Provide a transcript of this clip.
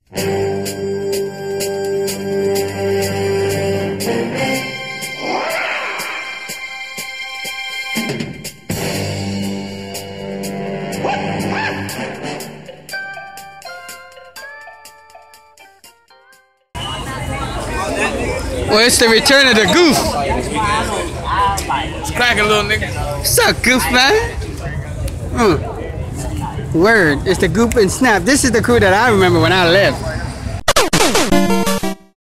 Well, it's the return of the Goof. It's cracking, little nigga. What's up, Goof, man? Word, it's the Goof and Snap. This is the crew that I remember when I left.